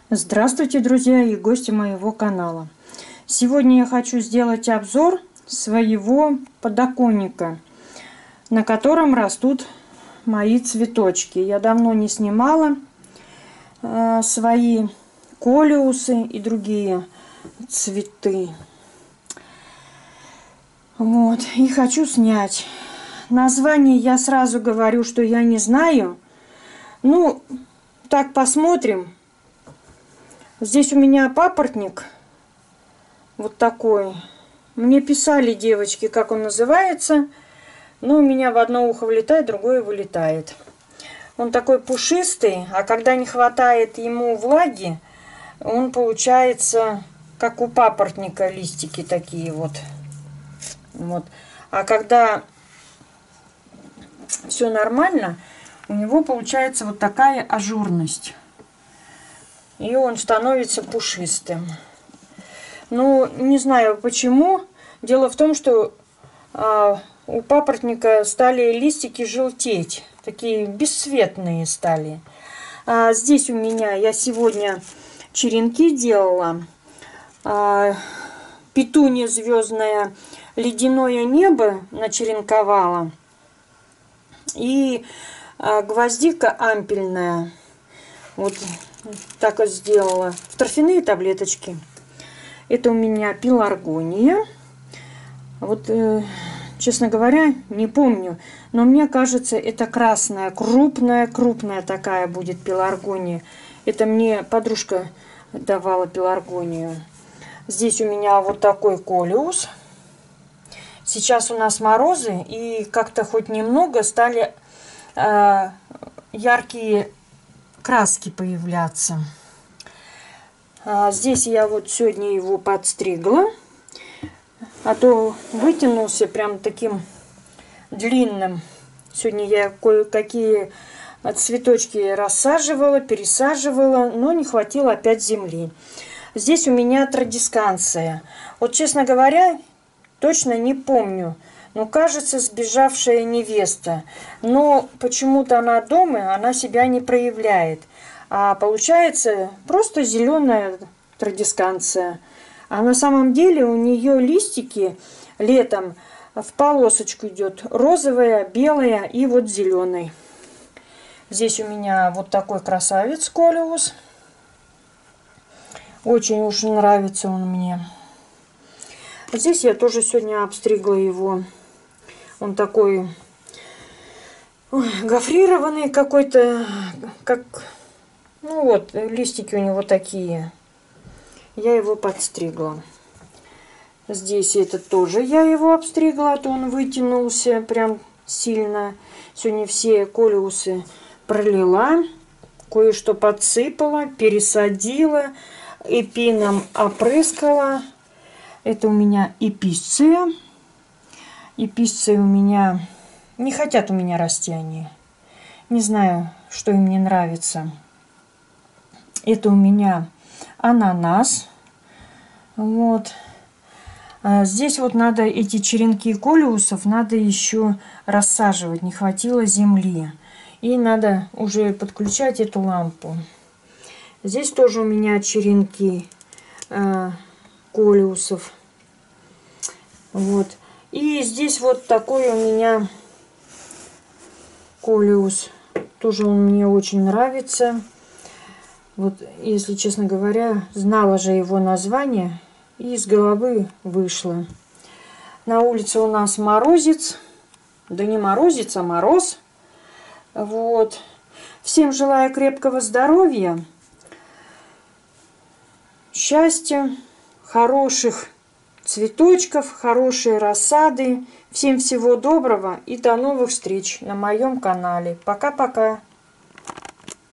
Здравствуйте, друзья и гости моего канала. Сегодня я хочу сделать обзор своего подоконника, на котором растут мои цветочки. Я давно не снимала свои колеусы и другие цветы. Вот, и хочу снять. Название я сразу говорю, что я не знаю. Ну, так посмотрим. Здесь у меня папоротник вот такой. Мне писали девочки, как он называется. Но у меня в одно ухо влетает, другое вылетает. Он такой пушистый, а когда не хватает ему влаги, он получается, как у папоротника, листики такие вот. А когда все нормально, у него получается вот такая ажурность. И он становится пушистым. Ну, не знаю почему. Дело в том, что у папоротника стали листики желтеть. Такие бесцветные стали. Здесь у меня, я сегодня черенки делала. Петуния звездная, ледяное небо начеренковала. И гвоздика ампельная. Вот так вот сделала. Торфяные таблеточки. Это у меня пеларгония. Вот, честно говоря, не помню. Но мне кажется, это красная, крупная такая будет пеларгония. Это мне подружка давала пеларгонию. Здесь у меня вот такой колеус. Сейчас у нас морозы. И как-то хоть немного стали яркие краски появляться. Здесь я вот сегодня его подстригла, а то вытянулся прям таким длинным. Сегодня я кое-какие цветочки рассаживала, пересаживала, но не хватило опять земли. Здесь у меня традисканция. Вот, честно говоря, точно не помню. Но кажется, сбежавшая невеста. Но почему-то она дома, она себя не проявляет. А получается просто зеленая традисканция. А на самом деле у нее листики летом в полосочку идет. Розовая, белая и вот зеленый. Здесь у меня вот такой красавец колеус. Очень уж нравится он мне. Здесь я тоже сегодня обстригла его. Он такой гофрированный какой-то, как, ну вот, листики у него такие. Я его подстригла. Здесь этот тоже я его обстригла, а то он вытянулся прям сильно. Сегодня все колеусы пролила, кое-что подсыпала, пересадила, эпином опрыскала. Это у меня эписция. Эписции у меня не хотят у меня расти они. Не знаю, что им не нравится. Это у меня ананас. Вот. Здесь вот надо эти черенки колеусов надо еще рассаживать. Не хватило земли. И надо уже подключать эту лампу. Здесь тоже у меня черенки колеусов. Вот. И здесь вот такой у меня колеус. Тоже он мне очень нравится. Вот, если честно говоря, знала же его название и из головы вышло. На улице у нас морозец. Да не морозец, а мороз. Вот. Всем желаю крепкого здоровья, счастья, хороших цветочков, хорошие рассады. Всем всего доброго и до новых встреч на моем канале. Пока-пока.